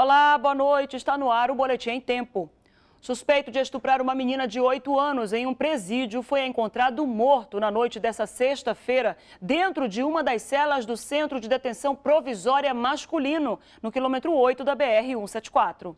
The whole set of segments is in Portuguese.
Olá, boa noite. Está no ar o Boletim em Tempo. Suspeito de estuprar uma menina de 8 anos em um presídio foi encontrado morto na noite dessa sexta-feira dentro de uma das celas do Centro de Detenção Provisória Masculino, no quilômetro 8 da BR-174.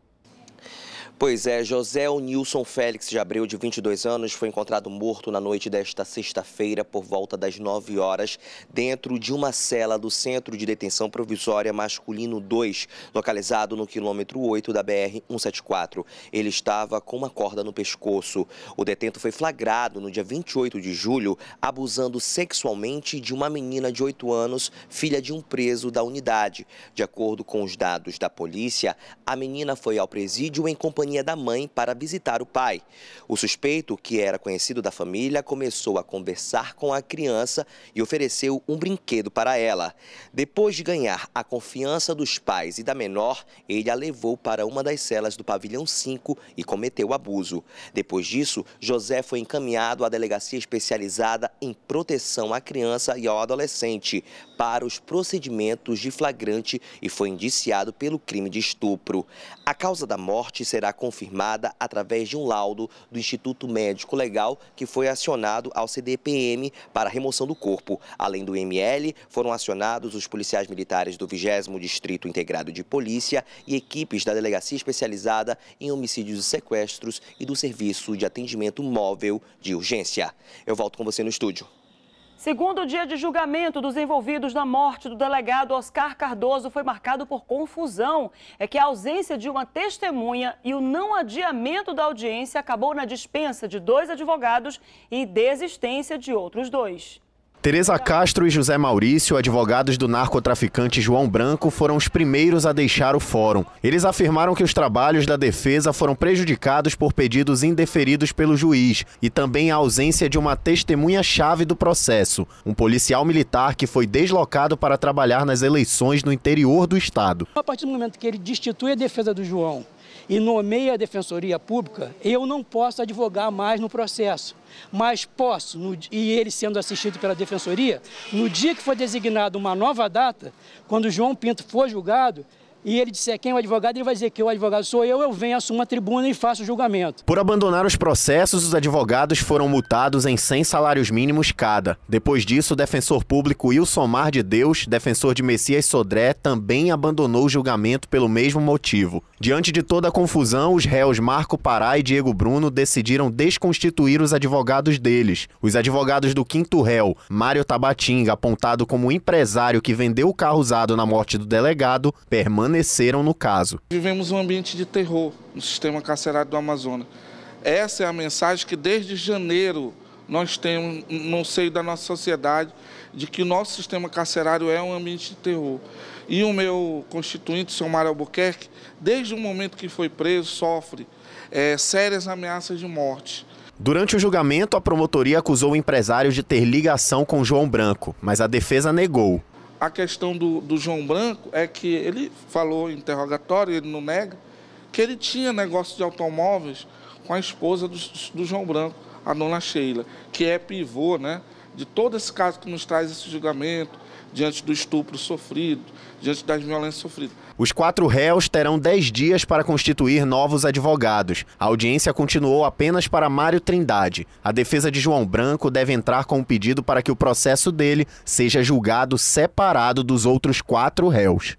Pois é, José Nilson Félix de Abreu, de 22 anos, foi encontrado morto na noite desta sexta-feira, por volta das 9 horas, dentro de uma cela do Centro de Detenção Provisória Masculino 2, localizado no quilômetro 8 da BR-174. Ele estava com uma corda no pescoço. O detento foi flagrado no dia 28 de julho, abusando sexualmente de uma menina de 8 anos, filha de um preso da unidade. De acordo com os dados da polícia, a menina foi ao presídio em companhia da mãe para visitar o pai. O suspeito, que era conhecido da família, começou a conversar com a criança e ofereceu um brinquedo para ela. Depois de ganhar a confiança dos pais e da menor, ele a levou para uma das celas do pavilhão 5 e cometeu abuso. Depois disso, José foi encaminhado à delegacia especializada em proteção à criança e ao adolescente para os procedimentos de flagrante e foi indiciado pelo crime de estupro. A causa da morte será confirmada através de um laudo do Instituto Médico Legal, que foi acionado ao CDPM para a remoção do corpo. Além do ML, foram acionados os policiais militares do 20º Distrito Integrado de Polícia e equipes da Delegacia Especializada em Homicídios e Sequestros e do Serviço de Atendimento Móvel de Urgência. Eu volto com você no estúdio. Segundo dia de julgamento dos envolvidos na morte do delegado Oscar Cardoso foi marcado por confusão. É que a ausência de uma testemunha e o não adiamento da audiência acabou na dispensa de 2 advogados e desistência de outros 2. Tereza Castro e José Maurício, advogados do narcotraficante João Branco, foram os primeiros a deixar o fórum. Eles afirmaram que os trabalhos da defesa foram prejudicados por pedidos indeferidos pelo juiz e também a ausência de uma testemunha-chave do processo, um policial militar que foi deslocado para trabalhar nas eleições no interior do estado. A partir do momento que ele destitui a defesa do João e nomeia a Defensoria Pública, eu não posso advogar mais no processo. Mas posso, e ele sendo assistido pela Defensoria, no dia que for designada uma nova data, quando o João Pinto for julgado, e ele disser quem é o advogado, ele vai dizer que o advogado sou eu venho, assumo a tribuna e faço o julgamento. Por abandonar os processos, os advogados foram multados em 100 salários mínimos cada. Depois disso, o defensor público Wilsomar de Deus, defensor de Messias Sodré, também abandonou o julgamento pelo mesmo motivo. Diante de toda a confusão, os réus Marco Pará e Diego Bruno decidiram desconstituir os advogados deles. Os advogados do quinto réu, Mário Tabatinga, apontado como empresário que vendeu o carro usado na morte do delegado, permaneceram no caso. Vivemos um ambiente de terror no sistema carcerário do Amazonas. Essa é a mensagem que desde janeiro nós temos no seio da nossa sociedade, de que o nosso sistema carcerário é um ambiente de terror. E o meu constituinte, o senhor Mário Albuquerque, desde o momento que foi preso, sofre sérias ameaças de morte. Durante o julgamento, a promotoria acusou o empresário de ter ligação com João Branco, mas a defesa negou. A questão do João Branco é que ele falou em interrogatório, ele não nega, que ele tinha negócio de automóveis com a esposa do João Branco, a dona Sheila, que é pivô, né, de todo esse caso que nos traz esse julgamento, diante do estupro sofrido, diante das violências sofridas. Os 4 réus terão 10 dias para constituir novos advogados. A audiência continuou apenas para Mário Trindade. A defesa de João Branco deve entrar com um pedido para que o processo dele seja julgado separado dos outros 4 réus.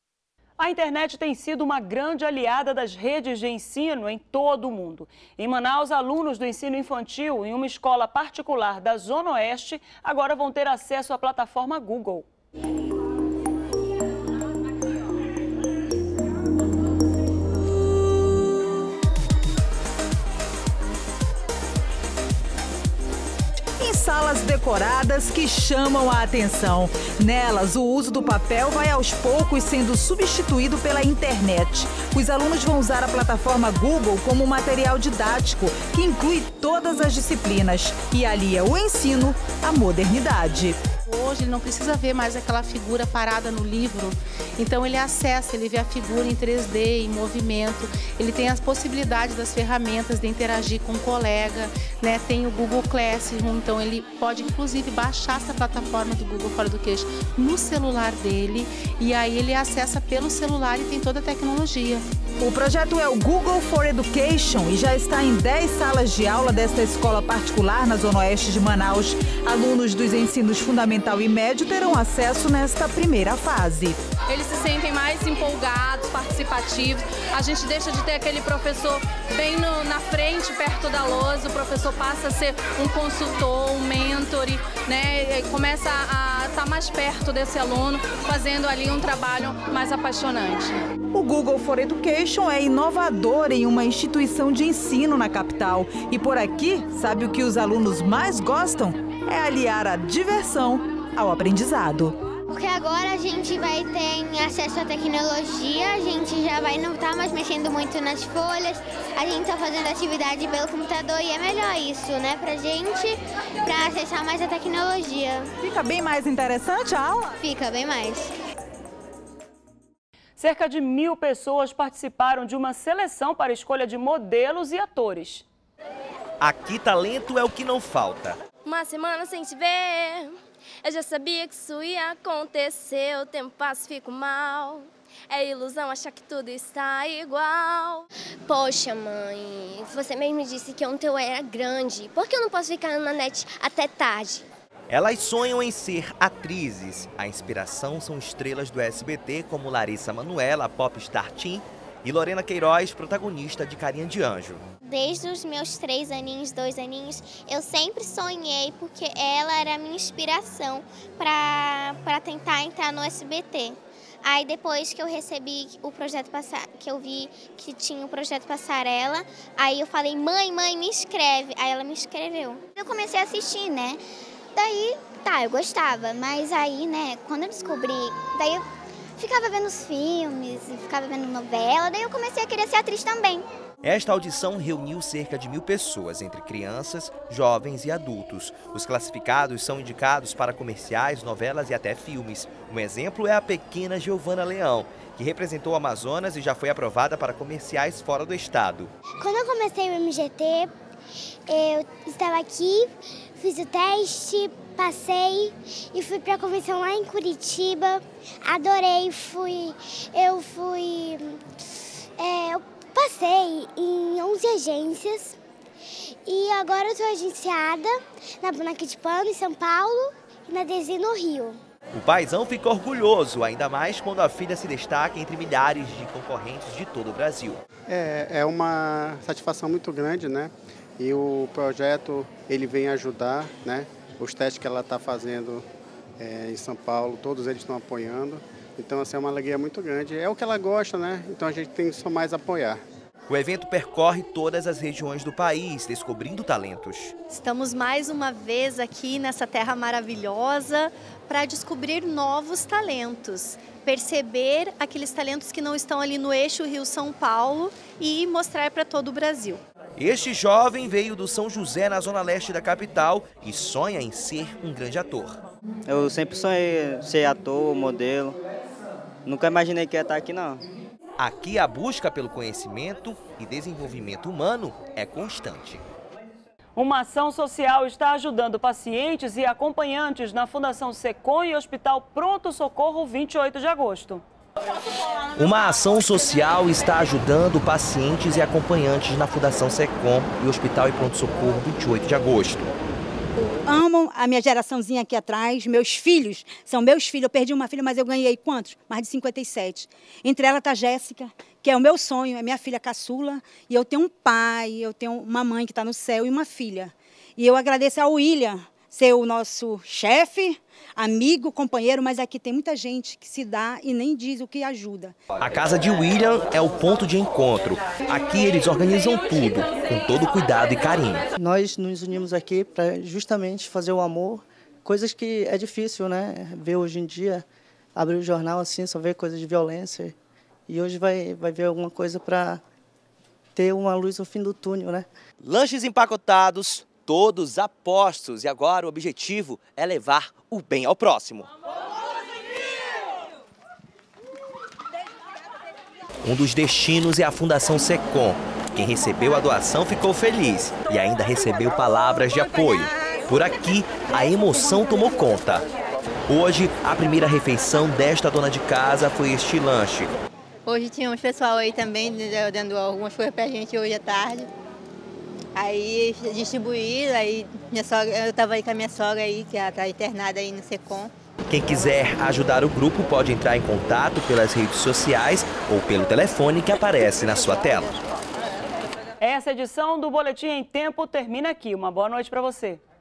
A internet tem sido uma grande aliada das redes de ensino em todo o mundo. Em Manaus, alunos do ensino infantil em uma escola particular da Zona Oeste agora vão ter acesso à plataforma Google. Salas decoradas que chamam a atenção. Nelas, o uso do papel vai aos poucos sendo substituído pela internet. Os alunos vão usar a plataforma Google como material didático, que inclui todas as disciplinas e alia o ensino à modernidade. hoje ele não precisa ver mais aquela figura parada no livro, então ele acessa, ele vê a figura em 3D, em movimento, ele tem as possibilidades das ferramentas de interagir com o colega, né? Tem o Google Classroom, então ele pode inclusive baixar essa plataforma do Google for Education no celular dele e aí ele acessa pelo celular e tem toda a tecnologia. O projeto é o Google for Education e já está em 10 salas de aula desta escola particular na Zona Oeste de Manaus. Alunos dos ensinos fundamental e médio terão acesso nesta primeira fase. Eles se sentem mais empolgados, participativos. A gente deixa de ter aquele professor bem na frente, perto da lousa. O professor passa a ser um consultor, um mentor, né? E começa a estar mais perto desse aluno, fazendo ali um trabalho mais apaixonante. O Google for Education é inovador em uma instituição de ensino na capital. E por aqui, sabe o que os alunos mais gostam? É aliar a diversão ao aprendizado. Porque agora a gente vai ter acesso à tecnologia, a gente já vai não estar mais mexendo muito nas folhas, a gente está fazendo atividade pelo computador e é melhor isso, né, pra gente, pra acessar mais a tecnologia. Fica bem mais interessante a aula? Fica bem mais. Cerca de 1000 pessoas participaram de uma seleção para a escolha de modelos e atores. Aqui talento é o que não falta. Uma semana sem te ver, eu já sabia que isso ia acontecer. O tempo passa, fico mal. É ilusão achar que tudo está igual. Poxa, mãe, você mesmo disse que ontem eu era grande. Por que eu não posso ficar na net até tarde? Elas sonham em ser atrizes. A inspiração são estrelas do SBT como Larissa Manoela, Popstar Tim, e Lorena Queiroz, protagonista de Carinha de Anjo. Desde os meus 3 aninhos, 2 aninhos, eu sempre sonhei porque ela era a minha inspiração para tentar entrar no SBT. Aí depois que eu recebi o projeto que eu vi que tinha o projeto Passarela, aí eu falei, mãe, me inscreve. Aí ela me inscreveu. Eu comecei a assistir, né? Daí, eu gostava, mas aí, né, quando eu descobri, daí eu ficava vendo os filmes, ficava vendo novela, daí eu comecei a querer ser atriz também. Esta audição reuniu cerca de 1000 pessoas, entre crianças, jovens e adultos. Os classificados são indicados para comerciais, novelas e até filmes. Um exemplo é a pequena Giovana Leão, que representou o Amazonas e já foi aprovada para comerciais fora do estado. Quando eu comecei o MGT, eu estava aqui, fiz o teste, passei e fui para a convenção lá em Curitiba. Adorei, eu passei em 11 agências e agora eu estou agenciada na Boneca de Pano, em São Paulo, e na Desi, no Rio. O paizão fica orgulhoso, ainda mais quando a filha se destaca entre milhares de concorrentes de todo o Brasil. É uma satisfação muito grande, né? E o projeto ele vem ajudar, né? Os testes que ela está fazendo em São Paulo, todos eles estão apoiando. Então, assim, é uma alegria muito grande. É o que ela gosta, né? Então a gente tem que só mais apoiar. O evento percorre todas as regiões do país, descobrindo talentos. Estamos mais uma vez aqui nessa terra maravilhosa para descobrir novos talentos, perceber aqueles talentos que não estão ali no eixo Rio-São Paulo e mostrar para todo o Brasil. Este jovem veio do São José, na zona leste da capital, e sonha em ser um grande ator. Eu sempre sonhei ser ator, modelo. Nunca imaginei que ia estar aqui, não. Aqui a busca pelo conhecimento e desenvolvimento humano é constante. Uma ação social está ajudando pacientes e acompanhantes na Fundação Secom e Hospital Pronto Socorro 28 de agosto. Uma ação social está ajudando pacientes e acompanhantes na Fundação Secom e Hospital e Pronto Socorro 28 de agosto. Amam a minha geraçãozinha aqui atrás, meus filhos, são meus filhos. Eu perdi uma filha, mas eu ganhei quantos? Mais de 57. Entre ela está a Jéssica, que é o meu sonho, é minha filha caçula. E eu tenho um pai, eu tenho uma mãe que está no céu e uma filha. E eu agradeço ao William, ser o nosso chefe, amigo, companheiro, mas aqui tem muita gente que se dá e nem diz o que ajuda. A casa de William é o ponto de encontro. Aqui eles organizam tudo, com todo cuidado e carinho. Nós nos unimos aqui para justamente fazer o amor, coisas que é difícil, né? Ver hoje em dia, abrir o jornal assim, só ver coisas de violência. E hoje vai ver alguma coisa para ter uma luz no fim do túnel, né? Lanches empacotados, todos apostos e agora o objetivo é levar o bem ao próximo. Um dos destinos é a Fundação Secom. Quem recebeu a doação ficou feliz e ainda recebeu palavras de apoio. Por aqui, a emoção tomou conta. Hoje, a primeira refeição desta dona de casa foi este lanche. Hoje tinha uns pessoal aí também dando algumas coisas pra gente hoje à tarde. Aí distribuíram, aí eu estava aí com a minha sogra aí, que ela está internada aí no Secom. Quem quiser ajudar o grupo pode entrar em contato pelas redes sociais ou pelo telefone que aparece na sua tela. Essa edição do Boletim em Tempo termina aqui. Uma boa noite para você.